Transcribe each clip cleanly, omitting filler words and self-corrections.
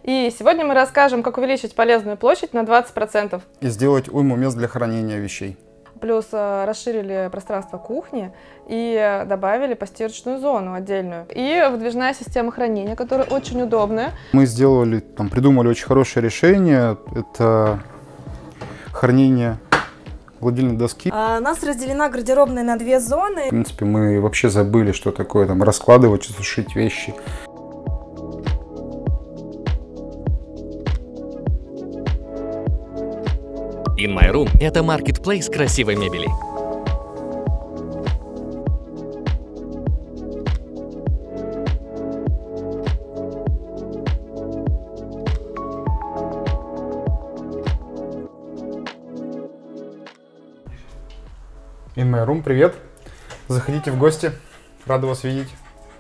И сегодня мы расскажем, как увеличить полезную площадь на 20%. И сделать уйму мест для хранения вещей. Плюс расширили пространство кухни и добавили постирочную зону отдельную. И выдвижная система хранения, которая очень удобная. Мы придумали очень хорошее решение. Это хранение гладильной доски. У нас разделена гардеробная на две зоны. В принципе, мы вообще забыли, что такое раскладывать, сушить вещи. In My Room – это маркетплейс красивой мебели. In My Room, привет! Заходите в гости, рада вас видеть.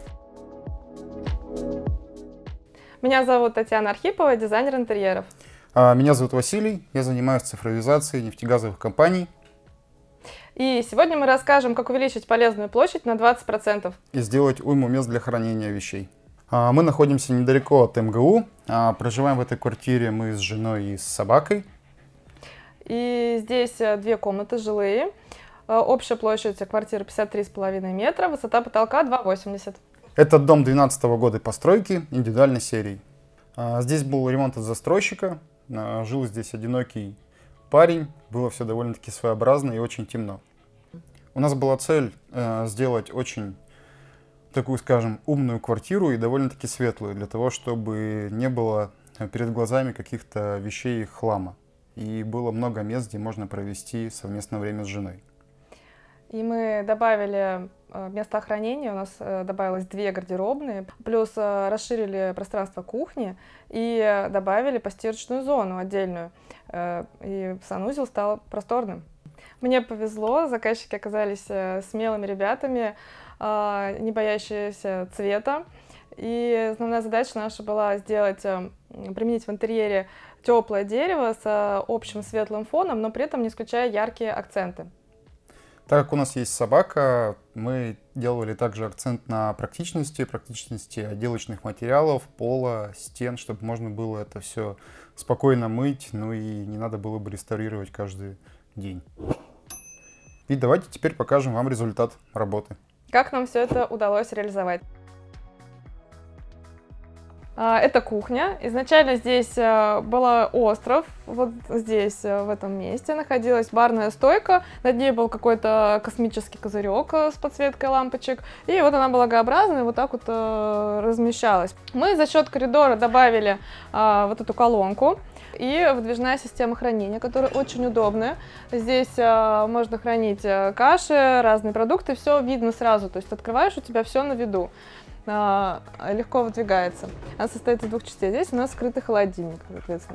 Меня зовут Татьяна Архипова, дизайнер интерьеров. Меня зовут Василий, я занимаюсь цифровизацией нефтегазовых компаний. И сегодня мы расскажем, как увеличить полезную площадь на 20%. И сделать уйму мест для хранения вещей. Мы находимся недалеко от МГУ, проживаем в этой квартире мы с женой и с собакой. И здесь две комнаты жилые. Общая площадь квартиры 53,5 метра, высота потолка 2,80. Это дом 2012 года постройки, индивидуальной серии. Здесь был ремонт от застройщика, жил здесь одинокий парень, было все довольно-таки своеобразно и очень темно. У нас была цель сделать очень такую, скажем, умную квартиру и довольно-таки светлую, для того, чтобы не было перед глазами каких-то вещей и хлама. И было много мест, где можно провести совместное время с женой. И мы добавили места хранения, у нас добавилось две гардеробные, плюс расширили пространство кухни и добавили постирочную зону отдельную. И санузел стал просторным. Мне повезло, заказчики оказались смелыми ребятами, не боящиеся цвета. И основная задача наша была применить в интерьере теплое дерево с общим светлым фоном, но при этом не исключая яркие акценты. Так как у нас есть собака, мы делали также акцент на практичности отделочных материалов, пола, стен, чтобы можно было это все спокойно мыть, ну и не надо было бы реставрировать каждый день. И давайте теперь покажем вам результат работы. Как нам все это удалось реализовать? Это кухня. Изначально здесь был остров, вот здесь, в этом месте, находилась барная стойка, над ней был какой-то космический козырек с подсветкой лампочек, и вот она благообразная, вот так вот размещалась. Мы за счет коридора добавили вот эту колонку и выдвижная система хранения, которая очень удобная. Здесь можно хранить каши, разные продукты, все видно сразу, то есть открываешь, у тебя все на виду. Легко выдвигается. Она состоит из двух частей. Здесь у нас скрытый холодильник, соответственно.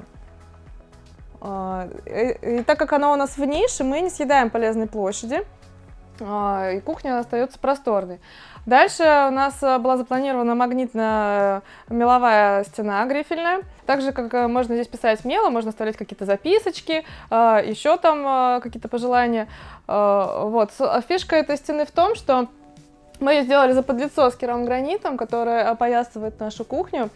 И так как она у нас в нише, мы не съедаем полезной площади, и кухня остается просторной. Дальше у нас была запланирована магнитная меловая стена грифельная. Также, как можно здесь писать мелом, можно оставлять какие-то записочки, еще там какие-то пожелания. Вот. Фишка этой стены в том, что мы ее сделали заподлицо с керамогранитом, который опоясывает нашу кухню.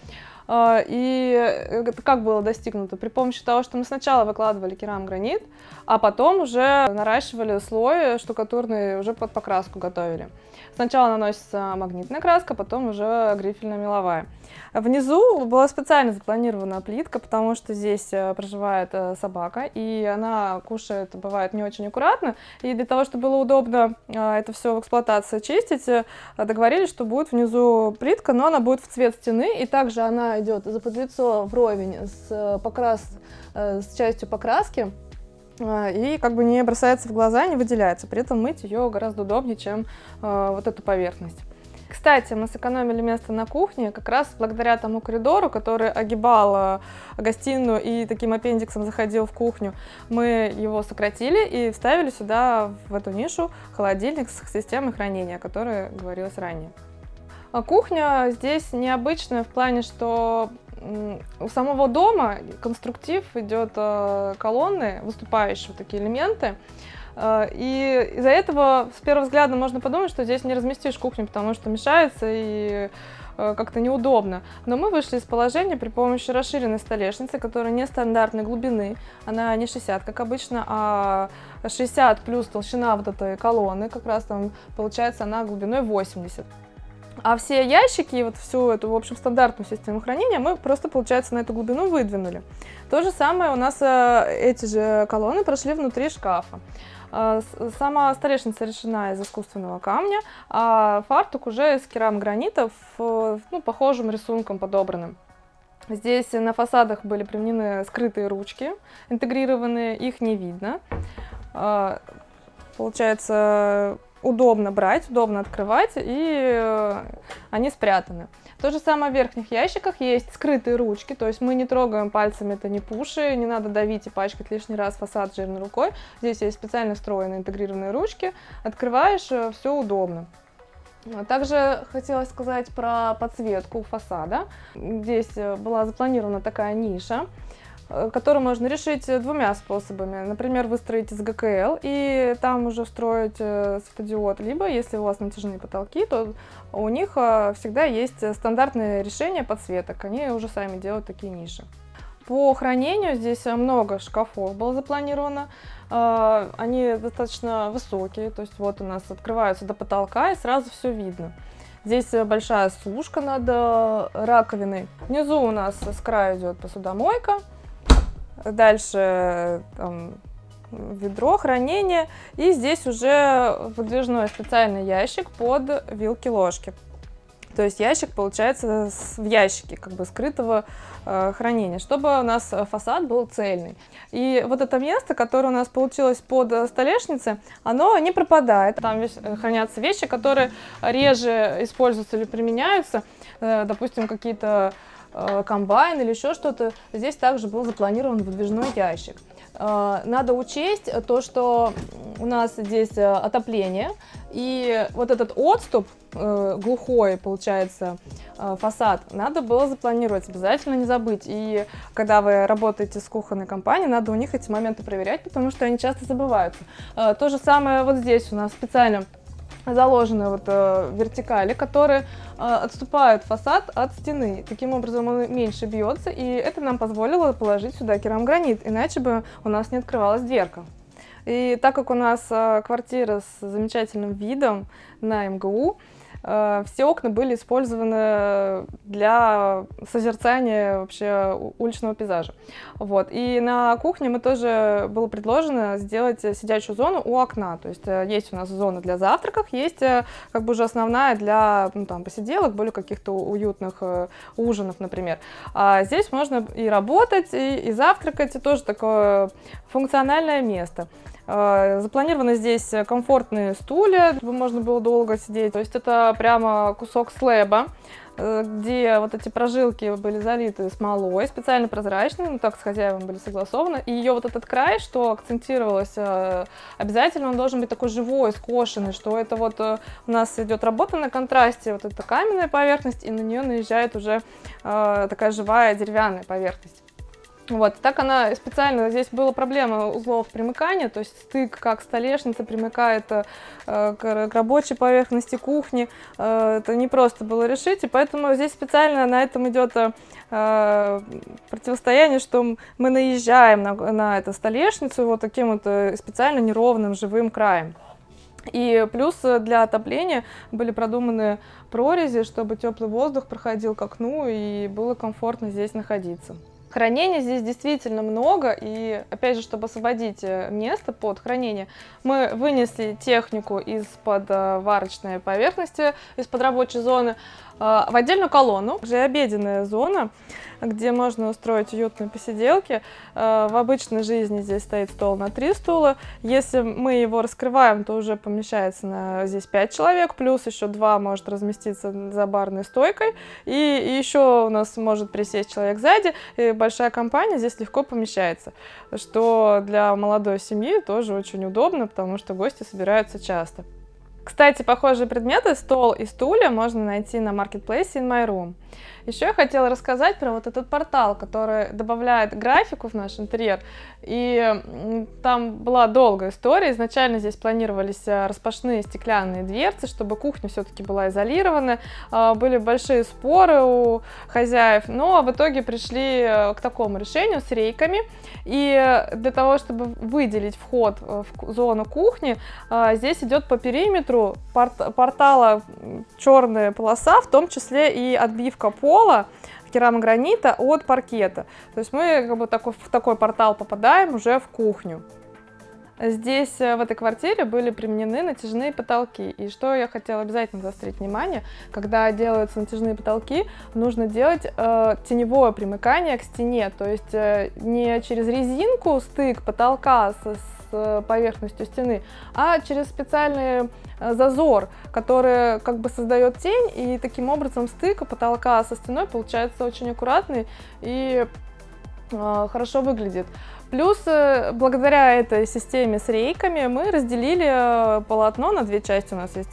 И как было достигнуто? При помощи того, что мы сначала выкладывали керамогранит, а потом уже наращивали слой штукатурный, уже под покраску готовили. Сначала наносится магнитная краска, потом уже грифельно-меловая. Внизу была специально запланирована плитка, потому что здесь проживает собака, и она кушает, бывает, не очень аккуратно. И для того, чтобы было удобно это все в эксплуатации чистить, договорились, что будет внизу плитка, но она будет в цвет стены, и также она идет заподлицо вровень с частью покраски, и как бы не бросается в глаза, не выделяется. При этом мыть ее гораздо удобнее, чем вот эту поверхность. Кстати, мы сэкономили место на кухне как раз благодаря тому коридору, который огибал гостиную и таким аппендиксом заходил в кухню. Мы его сократили и вставили сюда, в эту нишу, холодильник с системой хранения, о которой говорилось ранее. Кухня здесь необычная в плане, что у самого дома конструктив идет колонны, выступающие такие элементы. И из-за этого с первого взгляда можно подумать, что здесь не разместишь кухню, потому что мешается и как-то неудобно. Но мы вышли из положения при помощи расширенной столешницы, которая нестандартной глубины. Она не 60, как обычно, а 60 плюс толщина вот этой колонны, как раз там получается она глубиной 80. А все ящики и вот всю эту, в общем, стандартную систему хранения мы просто, получается, на эту глубину выдвинули. То же самое у нас эти же колонны прошли внутри шкафа. Сама столешница решена из искусственного камня, а фартук уже из керамогранита похожим рисунком подобранным. Здесь на фасадах были применены скрытые ручки, интегрированные, их не видно. Получается, удобно брать, удобно открывать, и они спрятаны. То же самое в верхних ящиках есть скрытые ручки, то есть мы не трогаем пальцами, это не пуши, не надо давить и пачкать лишний раз фасад жирной рукой. Здесь есть специально встроенные интегрированные ручки, открываешь, все удобно. Также хотелось сказать про подсветку фасада. Здесь была запланирована такая ниша, которую можно решить двумя способами. Например, выстроить из ГКЛ и там уже встроить светодиод, либо, если у вас натяжные потолки, то у них всегда есть стандартные решения подсветок, они уже сами делают такие ниши. По хранению здесь много шкафов было запланировано, они достаточно высокие, то есть вот у нас открываются до потолка и сразу все видно. Здесь большая сушка над раковиной, внизу у нас с краю идет посудомойка. Дальше там, ведро хранения, и здесь уже выдвижной специальный ящик под вилки-ложки. То есть ящик получается в ящике, как бы скрытого хранения, чтобы у нас фасад был цельный. И вот это место, которое у нас получилось под столешницей, оно не пропадает. Там хранятся вещи, которые реже используются или применяются, допустим, какие-то комбайн или еще что-то. Здесь также был запланирован выдвижной ящик. Надо учесть то, что у нас здесь отопление, и вот этот отступ, глухой, получается, фасад, надо было запланировать, обязательно не забыть. И когда вы работаете с кухонной компанией, надо у них эти моменты проверять, потому что они часто забываются. То же самое вот здесь у нас специально заложены вот вертикали, которые отступают фасад от стены. Таким образом он меньше бьется, и это нам позволило положить сюда керамогранит, иначе бы у нас не открывалась дверка. И так как у нас квартира с замечательным видом на МГУ, все окна были использованы для созерцания вообще уличного пейзажа. Вот. И на кухне мы тоже было предложено сделать сидячую зону у окна. То есть есть у нас зона для завтраков, есть как бы уже основная для посиделок, более каких-то уютных ужинов, например. А здесь можно и работать, и завтракать, и тоже такое функциональное место. Запланированы здесь комфортные стулья, чтобы можно было долго сидеть. То есть это прямо кусок слэба, где вот эти прожилки были залиты смолой, специально прозрачной, ну так с хозяевами были согласованы. И ее вот этот край, что акцентировалось, обязательно он должен быть такой живой, скошенный, что это вот у нас идет работа на контрасте, вот эта каменная поверхность, и на нее наезжает уже такая живая деревянная поверхность. Вот, так она специально, здесь была проблема узлов примыкания, то есть стык, как столешница примыкает к рабочей поверхности кухни, это не просто было решить, и поэтому здесь специально на этом идет противостояние, что мы наезжаем на эту столешницу вот таким вот специально неровным живым краем. И плюс для отопления были продуманы прорези, чтобы теплый воздух проходил к окну и было комфортно здесь находиться. Хранения здесь действительно много, и опять же, чтобы освободить место под хранение, мы вынесли технику из-под варочной поверхности, из-под рабочей зоны в отдельную колонну, уже обеденная зона, где можно устроить уютные посиделки. В обычной жизни здесь стоит стол на 3 стула. Если мы его раскрываем, то уже помещается здесь 5 человек, плюс еще 2 может разместиться за барной стойкой. И еще у нас может присесть человек сзади, и большая компания здесь легко помещается, что для молодой семьи тоже очень удобно, потому что гости собираются часто. Кстати, похожие предметы, стол и стулья, можно найти на маркетплейсе In My Room. Еще я хотела рассказать про вот этот портал, который добавляет графику в наш интерьер. И там была долгая история. Изначально здесь планировались распашные стеклянные дверцы, чтобы кухня все-таки была изолирована. Были большие споры у хозяев, но в итоге пришли к такому решению с рейками. И для того, чтобы выделить вход в зону кухни, здесь идет по периметру портала черная полоса, в том числе и отбивка пола керамогранита от паркета. То есть мы как бы в такой портал попадаем уже в кухню. Здесь, в этой квартире, были применены натяжные потолки. И что я хотела обязательно заострить внимание, когда делаются натяжные потолки, нужно делать теневое примыкание к стене. То есть не через резинку стык потолка с поверхностью стены, а через специальный зазор, который как бы создает тень, и таким образом стык потолка со стеной получается очень аккуратный и хорошо выглядит. Плюс, благодаря этой системе с рейками, мы разделили полотно на две части. У нас есть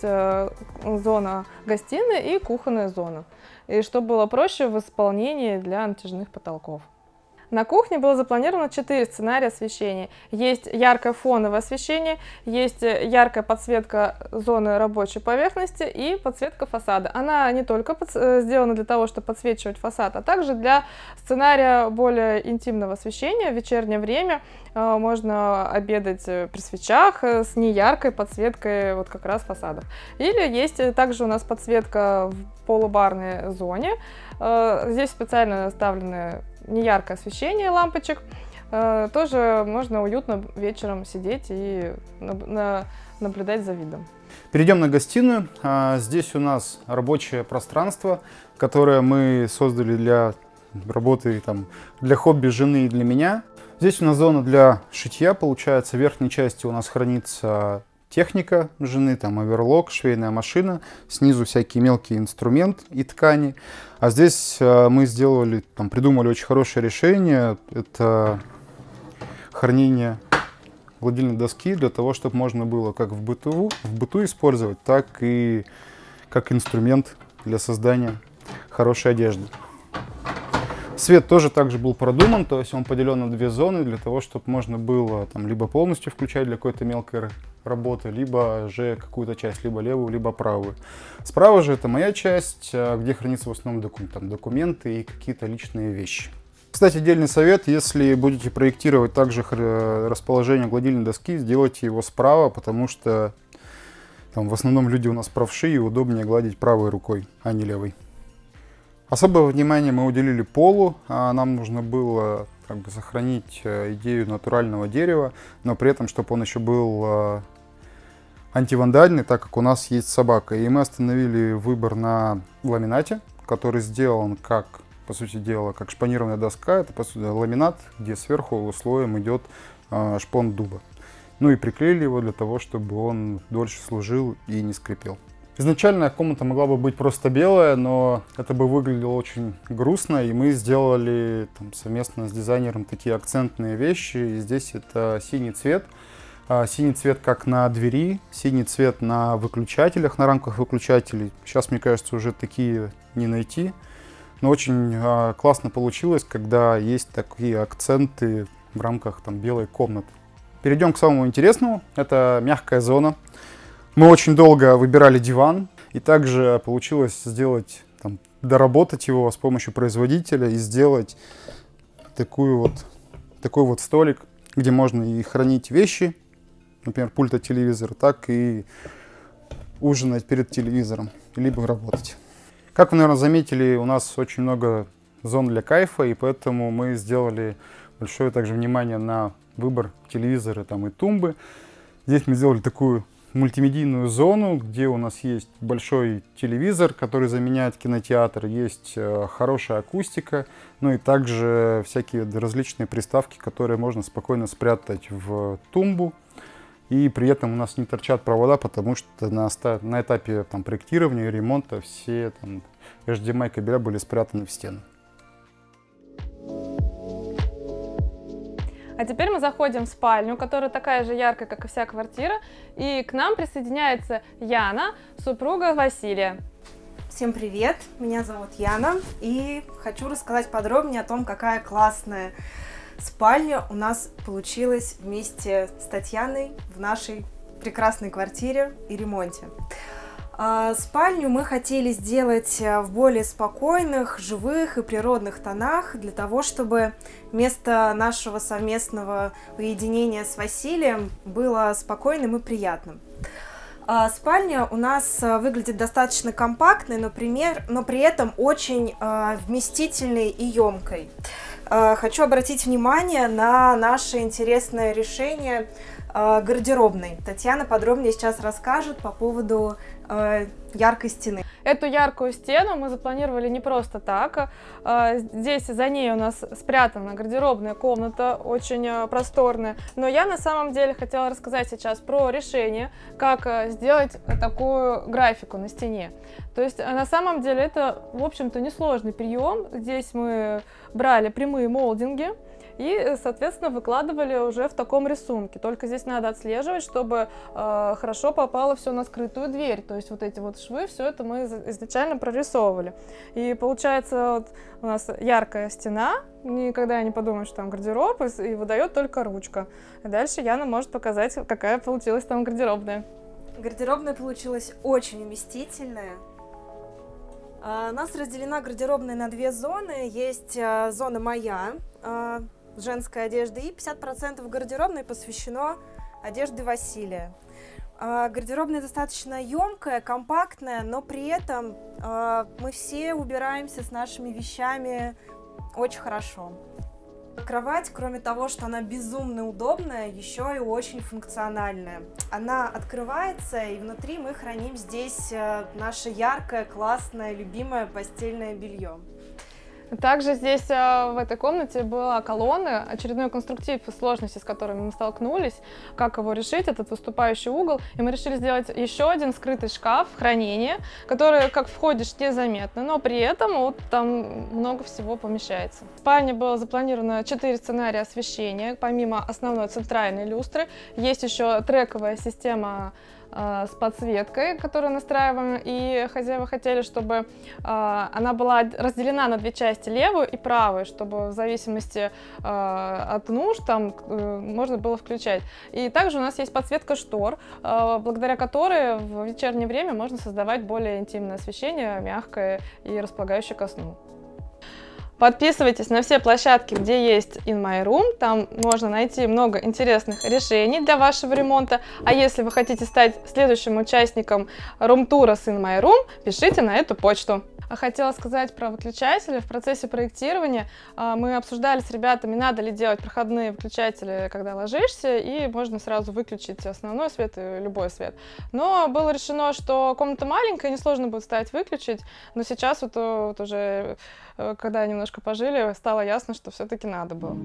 зона гостиной и кухонная зона. И чтобы было проще в исполнении для натяжных потолков. На кухне было запланировано 4 сценария освещения. Есть яркое фоновое освещение, есть яркая подсветка зоны рабочей поверхности и подсветка фасада. Она не только сделана для того, чтобы подсвечивать фасад, а также для сценария более интимного освещения. В вечернее время можно обедать при свечах с неяркой подсветкой вот как раз фасадов. Или есть также у нас подсветка в полубарной зоне. Здесь специально оставлены неяркое освещение лампочек. Тоже можно уютно вечером сидеть и наблюдать за видом. Перейдем на гостиную. Здесь у нас рабочее пространство, которое мы создали для работы, для хобби жены и для меня. Здесь у нас зона для шитья. Получается, в верхней части у нас хранится техника жены, оверлок, швейная машина, снизу всякий мелкий инструмент и ткани. А здесь мы придумали очень хорошее решение. Это хранение гладильной доски для того, чтобы можно было как в быту использовать, так и как инструмент для создания хорошей одежды. Свет тоже также был продуман, то есть он поделен на две зоны для того, чтобы можно было либо полностью включать для какой-то мелкой работы, либо же какую-то часть, либо левую, либо правую. Справа же это моя часть, где хранятся в основном документы и какие-то личные вещи. Кстати, отдельный совет: если будете проектировать также расположение гладильной доски, сделайте его справа, потому что в основном люди у нас правши, и удобнее гладить правой рукой, а не левой. Особое внимание мы уделили полу. Нам нужно было сохранить идею натурального дерева, но при этом, чтобы он еще был антивандальный, так как у нас есть собака. И мы остановили выбор на ламинате, который сделан по сути дела, как шпанированная доска. Это, по сути, ламинат, где сверху слоем идет шпон дуба. Ну и приклеили его для того, чтобы он дольше служил и не скрипел. Изначально комната могла бы быть просто белая, но это бы выглядело очень грустно, и мы сделали совместно с дизайнером такие акцентные вещи. И здесь это синий цвет. Синий цвет как на двери, синий цвет на выключателях, на рамках выключателей. Сейчас, мне кажется, уже такие не найти. Но очень классно получилось, когда есть такие акценты в рамках белой комнаты. Перейдем к самому интересному. Это мягкая зона. Мы очень долго выбирали диван, и также получилось доработать его с помощью производителя и сделать такой вот столик, где можно и хранить вещи, например, пульт от телевизора, так и ужинать перед телевизором, либо работать. Как вы, наверное, заметили, у нас очень много зон для кайфа, и поэтому мы сделали большое также внимание на выбор телевизора и тумбы. Здесь мы сделали такую мультимедийную зону, где у нас есть большой телевизор, который заменяет кинотеатр, есть хорошая акустика, ну и также всякие различные приставки, которые можно спокойно спрятать в тумбу. И при этом у нас не торчат провода, потому что на этапе проектирования и ремонта все HDMI кабеля были спрятаны в стену. А теперь мы заходим в спальню, которая такая же яркая, как и вся квартира, и к нам присоединяется Яна, супруга Василия. Всем привет, меня зовут Яна, и хочу рассказать подробнее о том, какая классная спальня у нас получилась вместе с Татьяной в нашей прекрасной квартире и ремонте. Спальню мы хотели сделать в более спокойных, живых и природных тонах, для того, чтобы место нашего совместного уединения с Василием было спокойным и приятным. Спальня у нас выглядит достаточно компактной, но при этом очень вместительной и емкой. Хочу обратить внимание на наше интересное решение гардеробной. Татьяна подробнее сейчас расскажет по поводу яркой стены. Эту яркую стену мы запланировали не просто так. Здесь за ней у нас спрятана гардеробная комната, очень просторная. Но я на самом деле хотела рассказать сейчас про решение, как сделать такую графику на стене. То есть на самом деле это, в общем-то, несложный прием. Здесь мы брали прямые молдинги и, соответственно, выкладывали уже в таком рисунке. Только здесь надо отслеживать, чтобы хорошо попало все на скрытую дверь. То есть вот эти вот швы, все это мы изначально прорисовывали. И получается вот у нас яркая стена, никогда не подумаешь, что там гардероб, и выдает только ручка. И дальше Яна может показать, какая получилась там гардеробная. Гардеробная получилась очень вместительная. У нас разделена гардеробная на две зоны. Есть зона моя, женской одежды, и 50% гардеробной посвящено одежде Василия. Гардеробная достаточно емкая, компактная, но при этом мы все убираемся с нашими вещами очень хорошо. Кровать, кроме того, что она безумно удобная, еще и очень функциональная. Она открывается, и внутри мы храним здесь наше яркое, классное, любимое постельное белье. Также здесь в этой комнате была колонна, очередной конструктив и сложности, с которыми мы столкнулись, как его решить, этот выступающий угол. И мы решили сделать еще один скрытый шкаф хранения, который, как входишь, незаметно, но при этом вот там много всего помещается. В спальне было запланировано 4 сценария освещения, помимо основной центральной люстры. Есть еще трековая система с подсветкой, которую настраиваем, и хозяева хотели, чтобы она была разделена на две части, левую и правую, чтобы в зависимости от нужд там можно было включать. И также у нас есть подсветка штор, благодаря которой в вечернее время можно создавать более интимное освещение, мягкое и располагающее ко сну. Подписывайтесь на все площадки, где есть In My Room, там можно найти много интересных решений для вашего ремонта. А если вы хотите стать следующим участником рум-тура с In My Room, пишите на эту почту. Хотела сказать про выключатели. В процессе проектирования мы обсуждали с ребятами, надо ли делать проходные выключатели, когда ложишься, и можно сразу выключить основной свет и любой свет. Но было решено, что комната маленькая, несложно будет ставить выключить, но сейчас вот уже, когда немножко пожили, стало ясно, что все-таки надо было.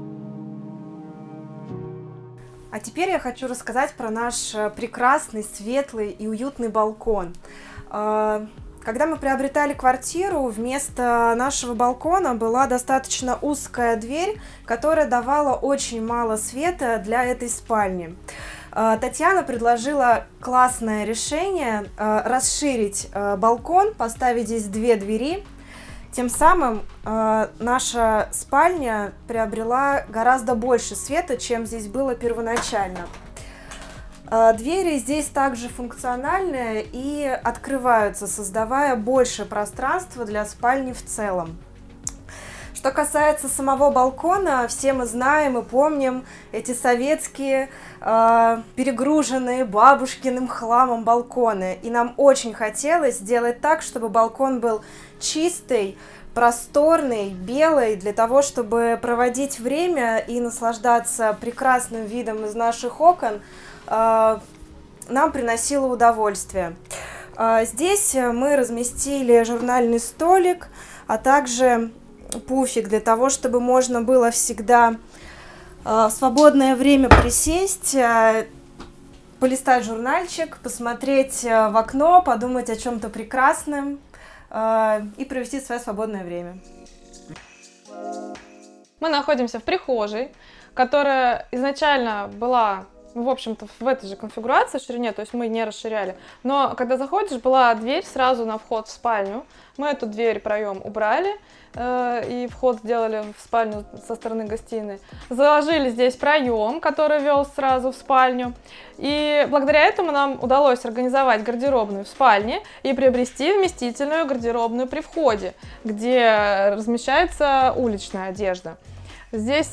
А теперь я хочу рассказать про наш прекрасный, светлый и уютный балкон. Когда мы приобретали квартиру, вместо нашего балкона была достаточно узкая дверь, которая давала очень мало света для этой спальни. Татьяна предложила классное решение расширить балкон, поставить здесь 2 двери. Тем самым наша спальня приобрела гораздо больше света, чем здесь было первоначально. Двери здесь также функциональные и открываются, создавая больше пространства для спальни в целом. Что касается самого балкона, все мы знаем и помним эти советские перегруженные бабушкиным хламом балконы. И нам очень хотелось сделать так, чтобы балкон был чистый, просторный, белый, для того, чтобы проводить время и наслаждаться прекрасным видом из наших окон, нам приносило удовольствие. Здесь мы разместили журнальный столик, а также пуфик, для того, чтобы можно было всегда в свободное время присесть, полистать журнальчик, посмотреть в окно, подумать о чем-то прекрасном и провести свое свободное время. Мы находимся в прихожей, которая изначально была, в общем-то, в этой же конфигурации, ширине, то есть мы не расширяли. Но когда заходишь, была дверь сразу на вход в спальню. Мы эту дверь, проем убрали и вход сделали в спальню со стороны гостиной. Заложили здесь проем, который вел сразу в спальню. И благодаря этому нам удалось организовать гардеробную в спальне и приобрести вместительную гардеробную при входе, где размещается уличная одежда. Здесь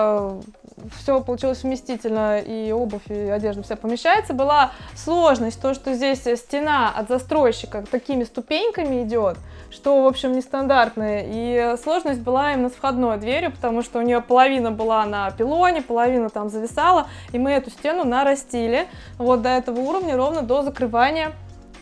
все получилось вместительно, и обувь, и одежда все помещается. Была сложность, то, что здесь стена от застройщика такими ступеньками идет, что, в общем, нестандартная. И сложность была именно с входной дверью, потому что у нее половина была на пилоне, половина там зависала, и мы эту стену нарастили вот до этого уровня, ровно до закрывания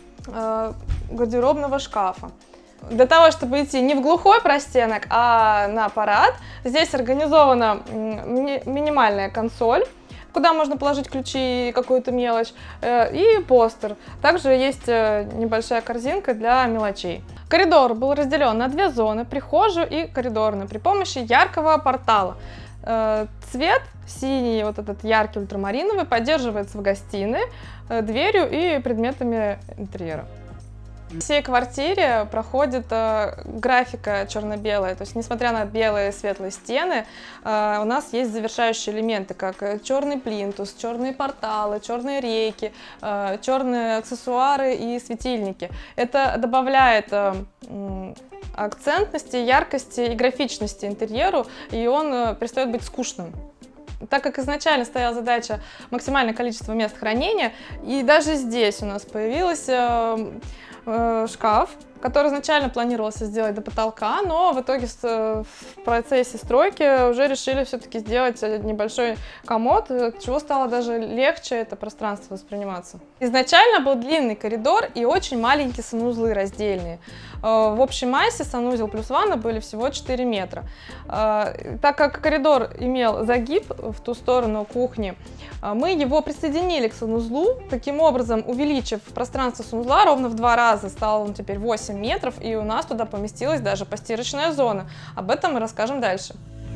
гардеробного шкафа. Для того, чтобы идти не в глухой простенок, а на парад, здесь организована минимальная консоль, куда можно положить ключи и какую-то мелочь, и постер. Также есть небольшая корзинка для мелочей. Коридор был разделен на две зоны, прихожую и коридорную, при помощи яркого портала. Цвет синий, вот этот яркий ультрамариновый, поддерживается в гостиной дверью и предметами интерьера. В всей квартире проходит графика черно-белая, то есть несмотря на белые светлые стены, у нас есть завершающие элементы, как черный плинтус, черные порталы, черные рейки, черные аксессуары и светильники. Это добавляет акцентности, яркости и графичности интерьеру, и он перестает быть скучным. Так как изначально стояла задача максимальное количество мест хранения, и даже здесь у нас появился шкаф, который изначально планировался сделать до потолка, но в итоге в процессе стройки уже решили все-таки сделать небольшой комод, от чего стало даже легче это пространство восприниматься. Изначально был длинный коридор и очень маленькие санузлы раздельные. В общей массе санузел плюс ванна были всего 4 метра. Так как коридор имел загиб в ту сторону кухни, мы его присоединили к санузлу, таким образом увеличив пространство санузла ровно в 2 раза, стал он теперь 8 метров, и у нас туда поместилась даже постирочная зона. Об этом мы расскажем дальше.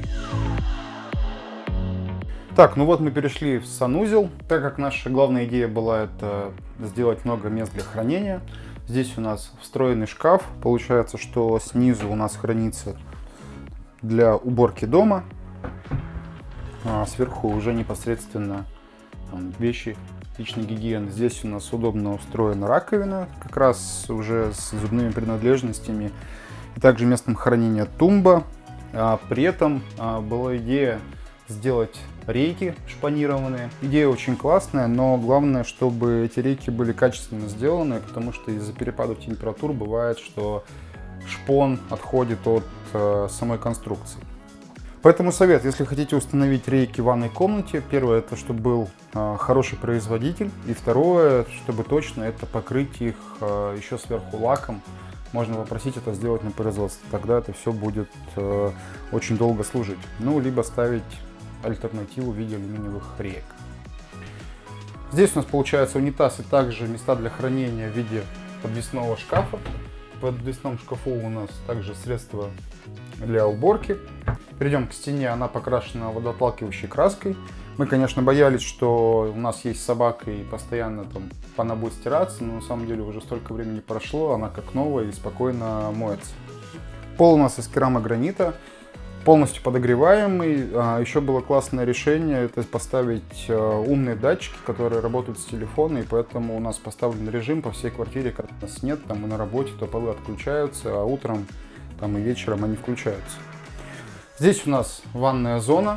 Так, ну вот мы перешли в санузел. Так как наша главная идея была это сделать много мест для хранения, здесь у нас встроенный шкаф. Получается, что снизу у нас хранится для уборки дома, а сверху уже непосредственно вещи личной гигиены. Здесь у нас удобно устроена раковина, как раз уже с зубными принадлежностями, и также местом хранения тумба. При этом была идея сделать рейки шпанированные. Идея очень классная, но главное, чтобы эти рейки были качественно сделаны, потому что из-за перепадов температур бывает, что шпон отходит от самой конструкции. Поэтому совет, если хотите установить рейки в ванной комнате, первое, это чтобы был хороший производитель, и второе, чтобы точно это покрыть их еще сверху лаком. Можно попросить это сделать на производстве, тогда это все будет очень долго служить. Ну, либо ставить альтернативу в виде алюминиевых реек. Здесь у нас получается унитаз и также места для хранения в виде подвесного шкафа. В подвесном шкафу у нас также средства для уборки. Перейдем к стене, она покрашена водоотталкивающей краской. Мы, конечно, боялись, что у нас есть собака и постоянно там она будет стираться, но на самом деле уже столько времени прошло, она как новая и спокойно моется. Пол у нас из керамогранита, полностью подогреваемый. Еще было классное решение, это поставить умные датчики, которые работают с телефона, и поэтому у нас поставлен режим по всей квартире, когда нас нет, там и на работе, то полы отключаются, а утром там и вечером они включаются. Здесь у нас ванная зона.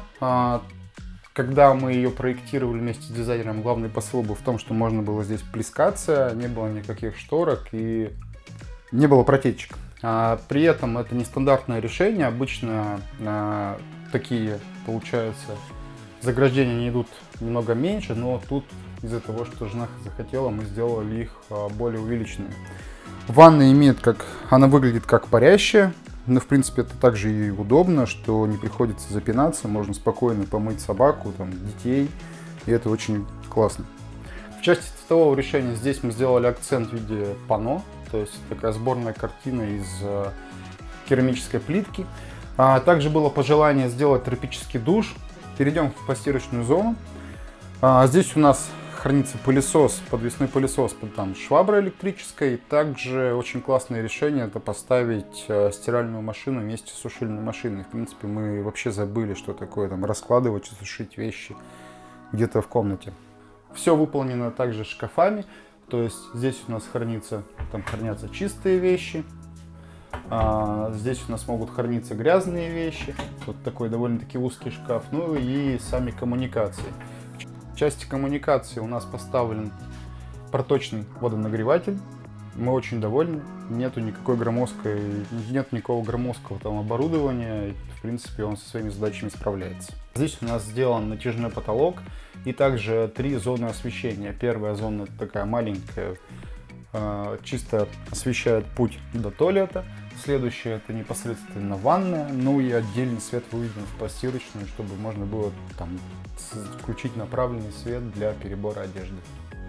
Когда мы ее проектировали вместе с дизайнером, главный посыл был в том, что можно было здесь плескаться, не было никаких шторок и не было протечек. При этом это нестандартное решение. Обычно такие, получается, заграждения они идут немного меньше, но тут из-за того, что жена захотела, мы сделали их более увеличенными. Ванна она выглядит как парящая. Но, в принципе, это также и удобно, что не приходится запинаться, можно спокойно помыть собаку, там, детей, и это очень классно. В части цветового решения здесь мы сделали акцент в виде панно, то есть такая сборная картина из керамической плитки. Также было пожелание сделать тропический душ. Перейдем в постирочную зону. Здесь у нас хранится пылесос, подвесной пылесос, там швабра электрическая. И также очень классное решение — это поставить стиральную машину вместе с сушильной машиной. В принципе, мы вообще забыли, что такое там раскладывать и сушить вещи где-то в комнате. Все выполнено также шкафами. То есть здесь у нас хранятся чистые вещи. Здесь у нас могут храниться грязные вещи. Вот такой довольно-таки узкий шкаф. Ну и сами коммуникации. В части коммуникации у нас поставлен проточный водонагреватель. Мы очень довольны. Нет никакого громоздкого там оборудования. В принципе, он со своими задачами справляется. Здесь у нас сделан натяжной потолок и также 3 зоны освещения. Первая зона — это такая маленькая, чисто освещает путь до туалета. Следующее — это непосредственно ванная, ну и отдельный свет выведен в постирочную, чтобы можно было там включить направленный свет для перебора одежды.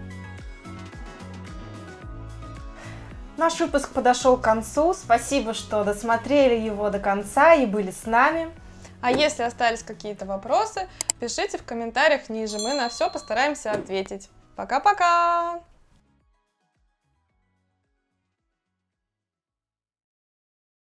Наш выпуск подошел к концу. Спасибо, что досмотрели его до конца и были с нами. А если остались какие-то вопросы, пишите в комментариях ниже. Мы на все постараемся ответить. Пока-пока!